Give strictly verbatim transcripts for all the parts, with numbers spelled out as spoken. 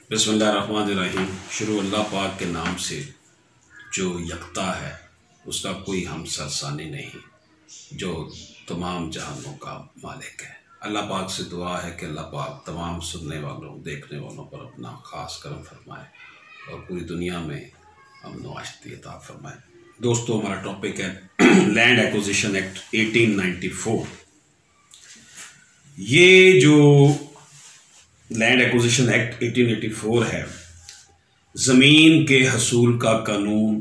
बिस्मिल्लाहिर्रहमानिर्रहीम। शुरू अल्लाह पाक के नाम से जो यकता है, उसका कोई हम सरसानी नहीं, जो तमाम जहानों का मालिक है। अल्लाह पाक से दुआ है कि अल्लाह पाक तमाम सुनने वालों देखने वालों पर अपना ख़ास करम फरमाए और पूरी दुनिया में अमन व आशती अता फरमाए। दोस्तों, हमारा टॉपिक है लैंड एक्विजिशन एक्ट अठारह सौ चौरानवे। ये जो लैंड एक्विजिशन एक्ट अठारह सौ चौरानवे है, ज़मीन के हसूल का कानून,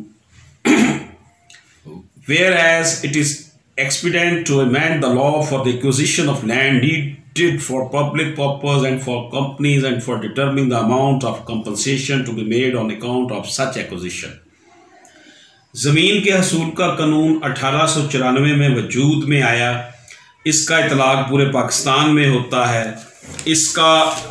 whereas it is expedient to amend the law for the acquisition of land needed for public purpose and for companies and for determining the amount of compensation to be made on account of such acquisition। ज़मीन के हसूल का कानून अठारह सौ चौरानवे में वजूद में आया। इसका इतलाक़ पूरे पाकिस्तान में होता है। इसका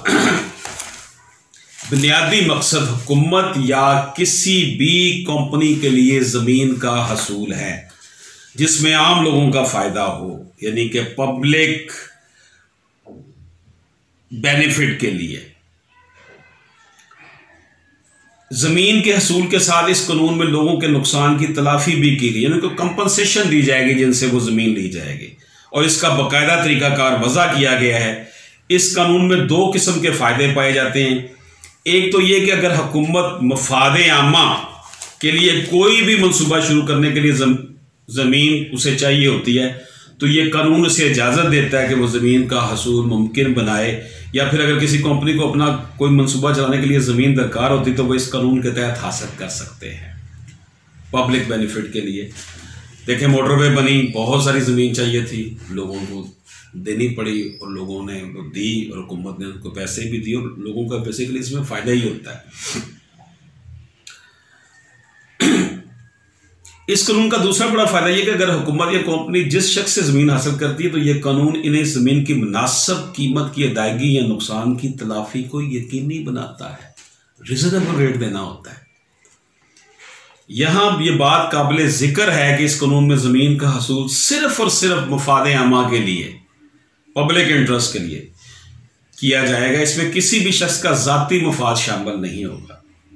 बुनियादी मकसद हुकूमत या किसी भी कंपनी के लिए ज़मीन का हसूल है जिसमें आम लोगों का फ़ायदा हो, यानी कि पब्लिक बेनिफिट के लिए। ज़मीन के हसूल के साथ इस कानून में लोगों के नुकसान की तलाफ़ी भी की गई, यानी कि कंपनसेशन दी जाएगी जिनसे वो ज़मीन ली जाएगी, और इसका बाकायदा तरीक़ाकार वज़ा किया गया है। इस कानून में दो किस्म के फ़ायदे पाए जाते हैं। एक तो ये कि अगर हुकूमत मफादे आमा के लिए कोई भी मनसूबा शुरू करने के लिए ज़मीन उसे चाहिए होती है, तो ये कानून उसे इजाज़त देता है कि वो ज़मीन का हसूल मुमकिन बनाए, या फिर अगर किसी कंपनी को अपना कोई मनसूबा चलाने के लिए ज़मीन दरकार होती तो वो इस कानून के तहत हासिल कर सकते हैं पब्लिक बेनिफिट के लिए। देखें, मोटरवे बनी, बहुत सारी ज़मीन चाहिए थी, लोगों को देनी पड़ी और लोगों ने वो दी और हुकूमत ने उनको पैसे भी दिए, और लोगों का पैसे के लिए इसमें फ़ायदा ही होता है। इस कानून का दूसरा बड़ा फ़ायदा यह कि अगर हुकूमत या कंपनी जिस शख्स से ज़मीन हासिल करती है तो यह कानून इन्हें ज़मीन की मुनासिब कीमत की अदायगी या नुकसान की तलाफ़ी को यकीनी बनाता है। रिजनेबल रेट देना होता है। यहाँ ये बात काबिल ज़िक्र है कि इस कानून में ज़मीन का हसूल सिर्फ और सिर्फ मफाद आमा के लिए, पब्लिक इंटरेस्ट के लिए किया जाएगा। इसमें किसी भी शख्स का ज़ाती मफाद शामिल नहीं होगा।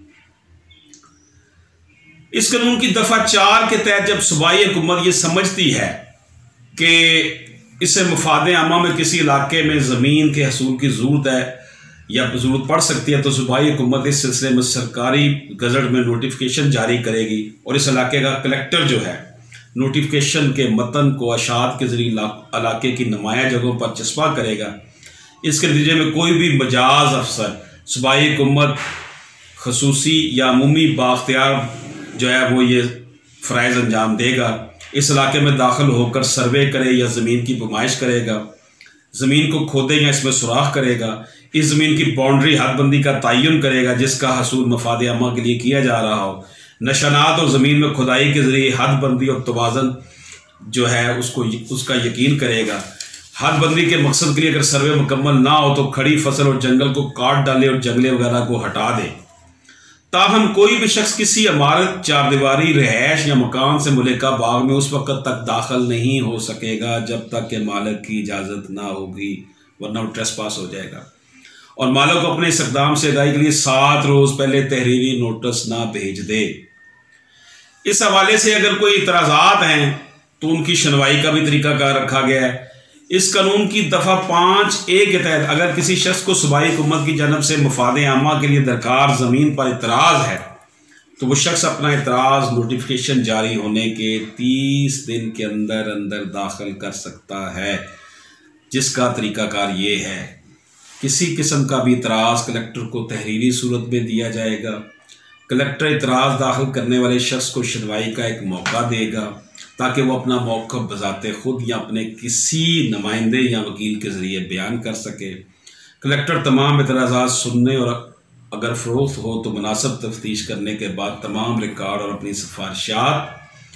इस कानून की दफ़ा चार के तहत जब सूबाई हुकूमत ये समझती है कि इसे मफाद आमा में किसी इलाके में ज़मीन के हसूल की ज़रूरत है या ज़रूरत पड़ सकती है, तो सूबाई हुकूमत इस सिलसिले में सरकारी गज़ट में नोटिफिकेशन जारी करेगी और इस इलाके का कलेक्टर जो है नोटिफिकेशन के मतन को अशात के ज़रिए इलाके की नुमाया जगहों पर चस्पा करेगा। इसके नतीजे में कोई भी मजाज अफसर सूबाई हुकूमत खसूसी या अमूमी बाख्तियार जो है वो ये फ़राइज़ अंजाम देगा। इस इलाके में दाखिल होकर सर्वे करे या ज़मीन की नुमाइश करेगा, ज़मीन को खोदे या इसमें सुराख करेगा, इस ज़मीन की बाउंड्री हदबंदी का तयन करेगा जिसका हसूल मफाद आमा के लिए किया जा रहा हो, निशानात और ज़मीन में खुदाई के ज़रिए हदबंदी और तवाज़न जो है उसको उसका यकीन करेगा। हदबंदी के मकसद के लिए अगर सर्वे मुकम्मल ना हो तो खड़ी फसल और जंगल को काट डाले और जंगले वगैरह को हटा दे। ताहम कोई भी शख्स किसी इमारत, चार दीवारी, रहायश या मकान से मुल्का बाग में उस वक्त तक दाखिल नहीं हो सकेगा जब तक कि मालिक की इजाज़त ना होगी, वरना वो ट्रेसपास हो जाएगा। और मालिक को अपने इस इक़दाम से अदायगी के लिए सात रोज़ पहले तहरीरी नोटिस ना भेज दे। इस हवाले से अगर कोई इतराज़ात हैं तो उनकी सुनवाई का भी तरीक़ाकार रखा गया है। इस कानून की दफ़ा पाँच ए के तहत अगर किसी शख्स को सूबाई हुकूमत की जानब से मफाद आमा के लिए दरकार ज़मीन पर इतराज़ है तो वो शख्स अपना इतराज़ नोटिफिकेशन जारी होने के तीस दिन के अंदर अंदर दाखिल कर सकता है, जिसका तरीक़ाकार ये है, किसी किस्म का भी इतराज़ कलेक्टर को तहरीरी सूरत में दिया जाएगा। कलेक्टर इतराज़ दाखिल करने वाले शख्स को सुनवाई का एक मौका देगा ताकि वो अपना मौक़िफ़ बज़ाते ख़ुद या अपने किसी नुमाइंदे या वकील के ज़रिए बयान कर सके। कलेक्टर तमाम इतराज़ात सुनने और अगर फ़रोख्त हो तो मुनासिब तफ्तीश करने के बाद तमाम रिकॉर्ड और अपनी सिफारिशात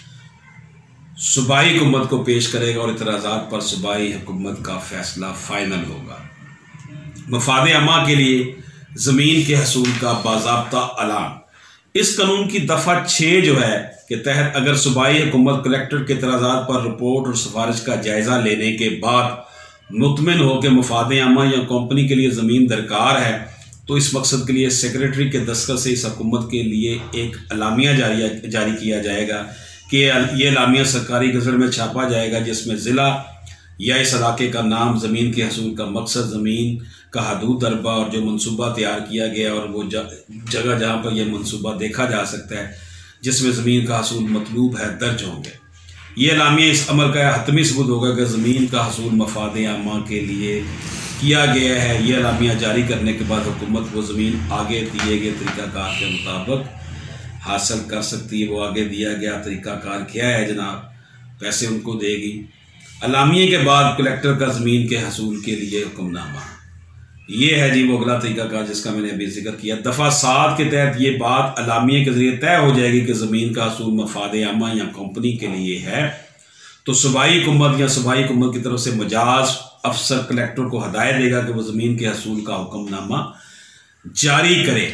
सूबाई हुकूमत को पेश करेगा और इतराज़ात पर सूबाई हुकूमत का फ़ैसला फ़ाइनल होगा। मफाद आमा के लिए ज़मीन के हसूल का बाज़ाब्ता ऐलान। इस कानून की दफ़ा छः जो है के तहत अगर सूबाई हुकूमत कलेक्टर के इतराज़ात पर रिपोर्ट और सिफारिश का जायज़ा लेने के बाद मुतमिन हो के मफाद आमा या कंपनी के लिए ज़मीन दरकार है तो इस मकसद के लिए सेक्रेटरी के दस्तखत से इस हुकूमत के लिए एक अलामिया जारी जारी किया जाएगा कि ये अलामिया सरकारी गज़ट में छापा जाएगा, जिसमें ज़िला या इस इलाके का नाम, ज़मीन के हसूल का मकसद, ज़मीन का हदूद दरबा और जो मनसूबा तैयार किया गया और वो जगह जहाँ पर यह मनसूबा देखा जा सकता है जिसमें ज़मीन का हसूल मतलूब है दर्ज होंगे। ये अलामिया इस अमल का हतमी सबूत होगा कि ज़मीन का हसूल मफाद आमा के लिए किया गया है। ये अलामिया जारी करने के बाद हुकूमत वो ज़मीन आगे दिए गए तरीक़ाकार के मुताबिक हासिल कर सकती है। वो आगे दिया गया तरीक़ाकार क्या है जनाब, पैसे उनको देगी। अलामिया के बाद कलेक्टर का ज़मीन के हसूल के लिए हुक्मनामा, ये है जी वो अगला तरीक़ाकार जिसका मैंने अभी जिक्र किया। दफ़ा सात के तहत ये बात अलामिया के ज़रिए तय हो जाएगी कि ज़मीन का हसूल मफाद आमा या कंपनी के लिए है, तो सूबाई हुकूमत या सूबाई हुकूमत की तरफ से मजाज अफसर कलेक्टर को हदायत देगा कि वह ज़मीन के हसूल का हुक्मनामा जारी करे।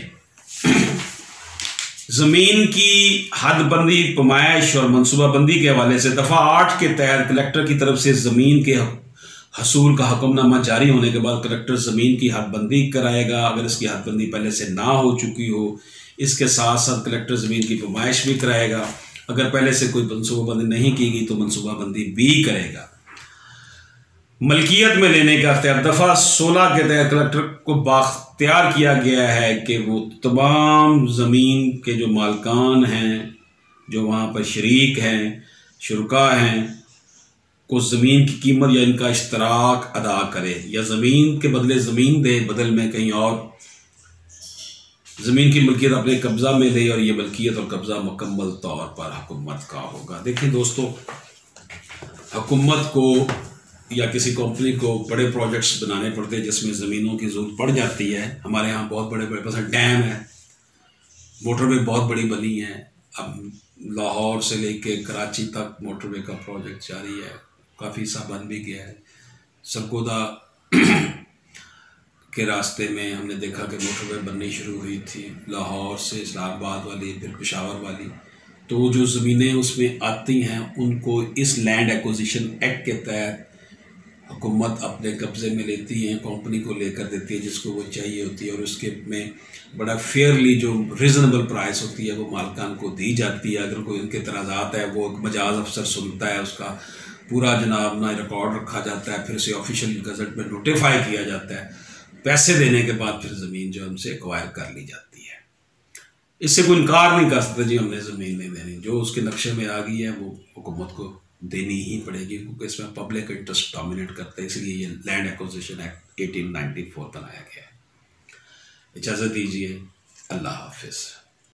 ज़मीन की हदबंदी, पैमाइश और मनसूबाबंदी के हवाले से दफ़ा आठ के तहत कलेक्टर की तरफ से ज़मीन के हसूल का हुक्मनामा जारी होने के बाद कलेक्टर ज़मीन की हदबंदी कराएगा अगर इसकी हदबंदी पहले से ना हो चुकी हो। इसके साथ साथ कलेक्टर ज़मीन की पैमाइश भी कराएगा, अगर पहले से कोई मनसूबाबंदी नहीं की गई तो मनसूबाबंदी भी करेगा। मलकियत में लेने का अख्तियार दफ़ा सोलह के तहत कलेक्टर को बाख्तियार किया गया है कि वो तमाम ज़मीन के जो मालकान हैं, जो वहाँ पर शरीक हैं, शुरका हैं, को ज़मीन की कीमत या इनका इश्तराक अदा करे या ज़मीन के बदले ज़मीन दे, बदल में कहीं और ज़मीन की मलकियत अपने कब्ज़ा में ले और ये मलकियत और कब्ज़ा मुकम्मल तौर पर हुकूमत का होगा। देखिए दोस्तों, हुकूमत को या किसी कंपनी को बड़े प्रोजेक्ट्स बनाने पड़ते हैं जिसमें ज़मीनों की ज़रूरत पड़ जाती है। हमारे यहाँ बहुत बड़े बड़े पसंद डैम है, मोटरवे बहुत बड़ी बनी है। अब लाहौर से लेके कराची तक मोटरवे का प्रोजेक्ट जारी है, काफ़ी सा बन भी गया है। सरगोदा के रास्ते में हमने देखा कि मोटरवे बननी शुरू हुई थी, लाहौर से इस्लामाबाद वाली, फिर पेशावर वाली। तो जो ज़मीनें उसमें आती हैं उनको इस लैंड एक्विजिशन एक्ट के तहत हुकूमत अपने कब्ज़े में लेती हैं, कंपनी को लेकर देती है जिसको वो चाहिए होती है और उसके में बड़ा फेयरली जो रिजनेबल प्राइस होती है वो मालकान को दी जाती है। अगर कोई उनके तनाज़ात है वो मजाज अफसर सुनता है, उसका पूरा जनाब ना रिकॉर्ड रखा जाता है, फिर उसे ऑफिशियल गज़ट में नोटिफाई किया जाता है। पैसे देने के बाद फिर ज़मीन जो हमसे एक्वायर कर ली जाती है। इससे कोई इनकार नहीं कर सकता जी हमने ज़मीन नहीं देनी, जो उसके नक्शे में आ गई है वो हुकूमत को देनी ही पड़ेगी, क्योंकि इसमें पब्लिक इंटरेस्ट डोमिनेट करता है। इसलिए ये लैंड एक्विजिशन एक्ट अठारह सौ चौरानवे बनाया गया है। इजाज़त दीजिए, अल्लाह हाफिज़।